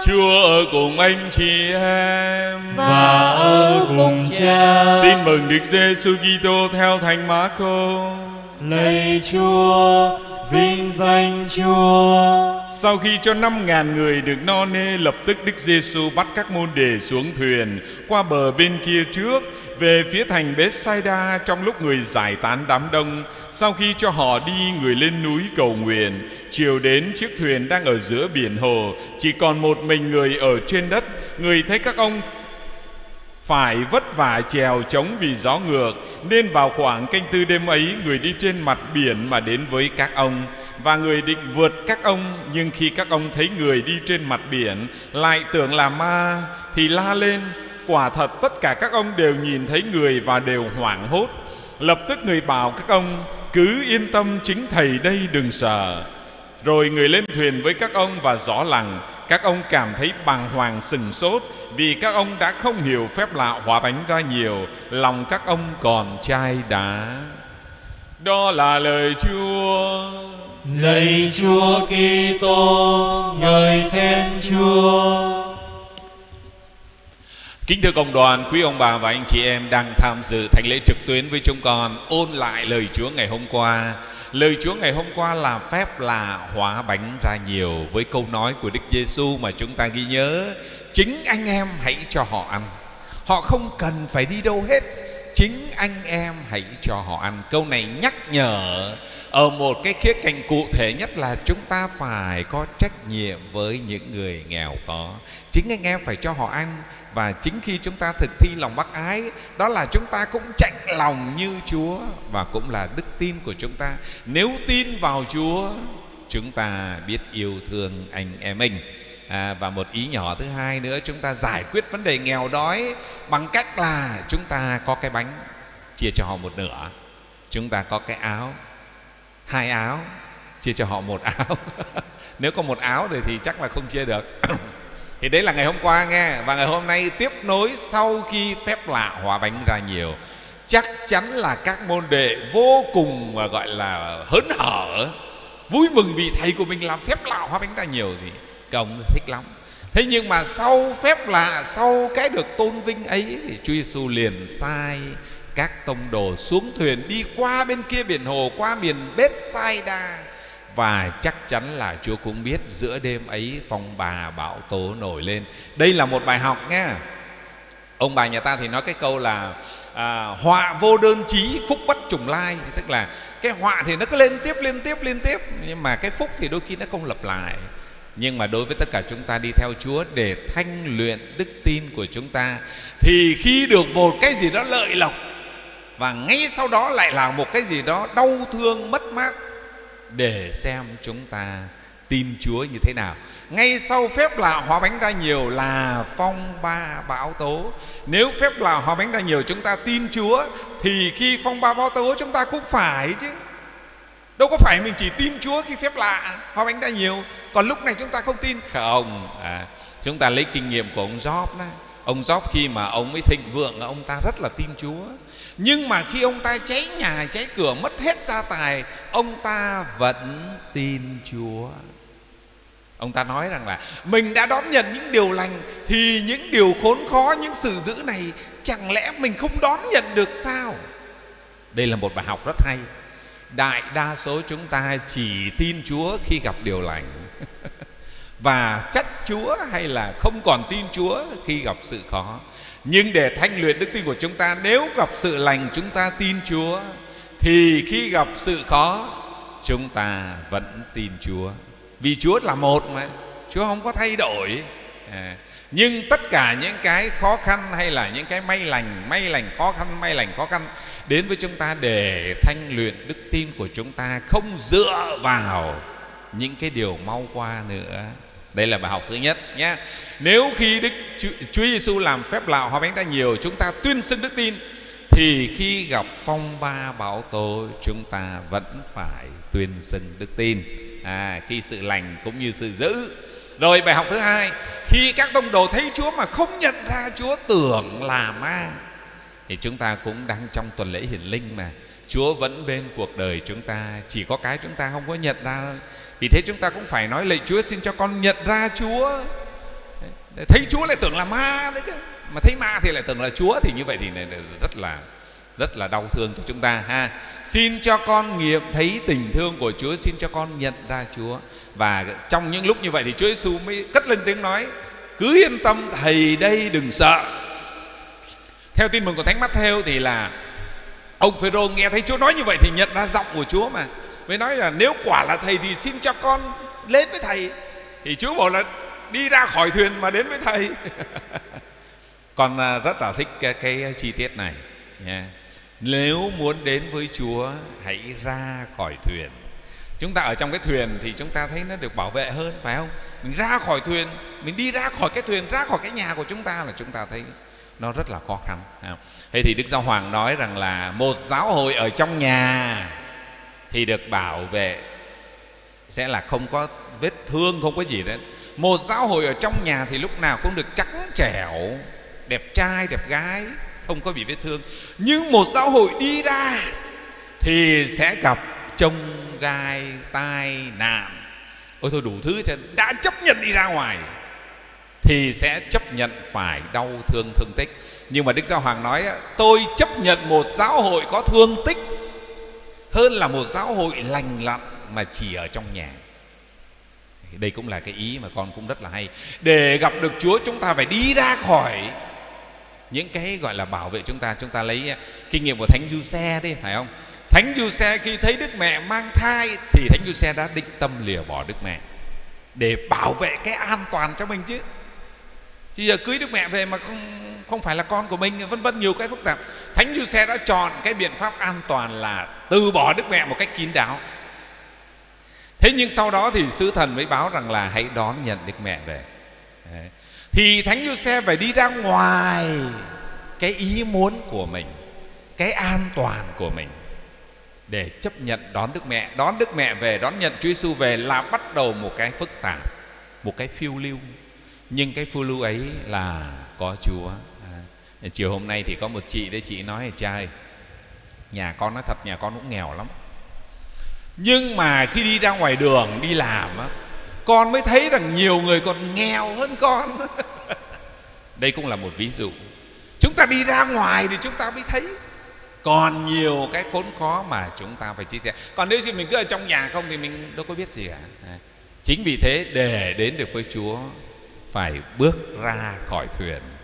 Chúa ở cùng anh chị em và ở cùng Cha. Tin mừng Đức Giêsu Kitô theo Thánh Mác-cô. Lạy Chúa, vinh danh Chúa. Sau khi cho 5.000 người được no nê, lập tức Đức Giêsu bắt các môn đệ xuống thuyền qua bờ bên kia trước, về phía thành Bethsaida trong lúc người giải tán đám đông. Sau khi cho họ đi, người lên núi cầu nguyện. Chiều đến, chiếc thuyền đang ở giữa biển hồ, chỉ còn một mình người ở trên đất. Người thấy các ông phải vất vả chèo chống vì gió ngược, nên vào khoảng canh tư đêm ấy, người đi trên mặt biển mà đến với các ông. Và người định vượt các ông, nhưng khi các ông thấy người đi trên mặt biển lại tưởng là ma, thì la lên. Quả thật tất cả các ông đều nhìn thấy người và đều hoảng hốt. Lập tức người bảo các ông: cứ yên tâm, chính thầy đây, đừng sợ. Rồi người lên thuyền với các ông và gió lặng. Các ông cảm thấy bàng hoàng sửng sốt, vì các ông đã không hiểu phép lạ hóa bánh ra nhiều, lòng các ông còn chai đá. Đó là lời Chúa. Lạy Chúa Kitô, ngợi khen Chúa. Kính thưa cộng đoàn, quý ông bà và anh chị em đang tham dự thánh lễ trực tuyến với chúng con, ôn lại lời Chúa ngày hôm qua. Lời Chúa ngày hôm qua là phép lạ hóa bánh ra nhiều, với câu nói của Đức Giêsu mà chúng ta ghi nhớ: chính anh em hãy cho họ ăn. Họ không cần phải đi đâu hết, chính anh em hãy cho họ ăn. Câu này nhắc nhở ở một cái khía cạnh cụ thể nhất là chúng ta phải có trách nhiệm với những người nghèo khó. Chính anh em phải cho họ ăn. Và chính khi chúng ta thực thi lòng bác ái, đó là chúng ta cũng chạnh lòng như Chúa, và cũng là đức tin của chúng ta. Nếu tin vào Chúa, chúng ta biết yêu thương anh em mình. Và một ý nhỏ thứ hai nữa, chúng ta giải quyết vấn đề nghèo đói bằng cách là chúng ta có cái bánh, chia cho họ một nửa. Chúng ta có cái áo, 2 áo, chia cho họ 1 áo. Nếu có 1 áo thì chắc là không chia được. Thì đấy là ngày hôm qua nghe. Và ngày hôm nay tiếp nối sau khi phép lạ hóa bánh ra nhiều. Chắc chắn là các môn đệ vô cùng gọi là hớn hở, vui mừng vì thầy của mình làm phép lạ hóa bánh ra nhiều, thì các ông thích lắm. Thế nhưng mà sau phép lạ, sau cái được tôn vinh ấy, thì Chúa Giêsu liền sai các tông đồ xuống thuyền đi qua bên kia biển hồ, qua miền Bethsaida. Và chắc chắn là Chúa cũng biết giữa đêm ấy phong ba bão tố nổi lên. Đây là một bài học nghe. Ông bà nhà ta thì nói cái câu là họa vô đơn chí, phúc bất trùng lai. Tức là cái họa thì nó cứ lên tiếp, nhưng mà cái phúc thì đôi khi nó không lặp lại. Nhưng mà đối với tất cả chúng ta đi theo Chúa để thanh luyện đức tin của chúng ta, thì khi được một cái gì đó lợi lộc, và ngay sau đó lại là một cái gì đó đau thương mất mát, để xem chúng ta tin Chúa như thế nào. Ngay sau phép lạ hóa bánh ra nhiều là phong ba bão tố. Nếu phép lạ hóa bánh ra nhiều chúng ta tin Chúa, thì khi phong ba bão tố chúng ta cũng phải chứ. Đâu có phải mình chỉ tin Chúa khi phép lạ hóa bánh ra nhiều, còn lúc này chúng ta không tin. Không, chúng ta lấy kinh nghiệm của ông Gióp đó. Ông Gióp khi mà ông mới thịnh vượng, ông ta rất là tin Chúa. Nhưng mà khi ông ta cháy nhà cháy cửa, mất hết gia tài, ông ta vẫn tin Chúa. Ông ta nói rằng là mình đã đón nhận những điều lành, thì những điều khốn khó, những sự dữ này chẳng lẽ mình không đón nhận được sao? Đây là một bài học rất hay. Đại đa số chúng ta chỉ tin Chúa khi gặp điều lành và trách Chúa hay là không còn tin Chúa khi gặp sự khó. Nhưng để thanh luyện đức tin của chúng ta, nếu gặp sự lành chúng ta tin Chúa, thì khi gặp sự khó chúng ta vẫn tin Chúa. Vì Chúa là một mà, Chúa không có thay đổi. Nhưng tất cả những cái khó khăn hay là những cái may lành khó khăn đến với chúng ta để thanh luyện đức tin của chúng ta, không dựa vào những cái điều mau qua nữa. Đây là bài học thứ nhất nhé. Nếu khi Chúa Giêsu làm phép lạ hóa bánh ra nhiều, chúng ta tuyên xưng đức tin, thì khi gặp phong ba bão tố chúng ta vẫn phải tuyên xưng đức tin, khi sự lành cũng như sự dữ. Rồi bài học thứ hai, khi các tông đồ thấy Chúa mà không nhận ra Chúa, tưởng là ma, thì chúng ta cũng đang trong tuần lễ hiển linh mà. Chúa vẫn bên cuộc đời chúng ta, chỉ có cái chúng ta không có nhận ra thôi. Vì thế chúng ta cũng phải nói: lạy Chúa, xin cho con nhận ra Chúa. Thấy Chúa lại tưởng là ma đấy cơ, mà thấy ma thì lại tưởng là Chúa, thì như vậy thì rất là đau thương cho chúng ta ha. Xin cho con nghiệm thấy tình thương của Chúa, xin cho con nhận ra Chúa. Và trong những lúc như vậy thì Chúa Giêsu mới cất lên tiếng nói: cứ yên tâm, thầy đây, đừng sợ. Theo tin mừng của Thánh Mát-thêu thì là ông Phêrô nghe thấy Chúa nói như vậy thì nhận ra giọng của Chúa, mà mới nói là nếu quả là thầy thì xin cho con lên với thầy. Thì Chúa bảo là đi ra khỏi thuyền mà đến với thầy. Con rất là thích cái chi tiết này nha. Nếu muốn đến với Chúa, hãy ra khỏi thuyền. Chúng ta ở trong cái thuyền thì chúng ta thấy nó được bảo vệ hơn, phải không? Mình ra khỏi thuyền, mình đi ra khỏi cái thuyền, ra khỏi cái nhà của chúng ta là chúng ta thấy nó rất là khó khăn. Thế thì Đức Giáo Hoàng nói rằng là một giáo hội ở trong nhà thì được bảo vệ, sẽ là không có vết thương, không có gì đấy. Một giáo hội ở trong nhà thì lúc nào cũng được trắng trẻo, đẹp trai, đẹp gái, không có bị vết thương. Nhưng một giáo hội đi ra thì sẽ gặp chông gai, tai nạn, ôi thôi đủ thứ. Đã chấp nhận đi ra ngoài thì sẽ chấp nhận phải đau thương, thương tích. Nhưng mà Đức Giáo Hoàng nói tôi chấp nhận một giáo hội có thương tích hơn là một giáo hội lành lặn mà chỉ ở trong nhà. Đây cũng là cái ý mà con cũng rất là hay. Để gặp được Chúa chúng ta phải đi ra khỏi những cái gọi là bảo vệ chúng ta. Chúng ta lấy kinh nghiệm của Thánh Giuse đi, phải không? Thánh Giuse khi thấy Đức Mẹ mang thai thì Thánh Giuse đã định tâm lìa bỏ Đức Mẹ để bảo vệ cái an toàn cho mình chứ. Chứ giờ cưới Đức Mẹ về mà không phải là con của mình, vân vân, nhiều cái phức tạp. Thánh Giuse đã chọn cái biện pháp an toàn là từ bỏ Đức Mẹ một cách kín đáo. Thế nhưng sau đó thì sứ thần mới báo rằng là hãy đón nhận Đức Mẹ về. Đấy. Thì Thánh Giuse phải đi ra ngoài cái ý muốn của mình, cái an toàn của mình, để chấp nhận đón Đức Mẹ. Đón Đức Mẹ về, đón nhận Chúa Giêsu về là bắt đầu một cái phức tạp, một cái phiêu lưu. Nhưng cái phiêu lưu ấy là có Chúa. Chiều hôm nay thì có một chị đấy, chị nói: cha ơi, nhà con nói thật, nhà con cũng nghèo lắm, nhưng mà khi đi ra ngoài đường đi làm á, con mới thấy rằng nhiều người còn nghèo hơn con. Đây cũng là một ví dụ. Chúng ta đi ra ngoài thì chúng ta mới thấy còn nhiều cái khốn khó mà chúng ta phải chia sẻ. Còn nếu như mình cứ ở trong nhà không thì mình đâu có biết gì cả. Chính vì thế để đến được với Chúa phải bước ra khỏi thuyền.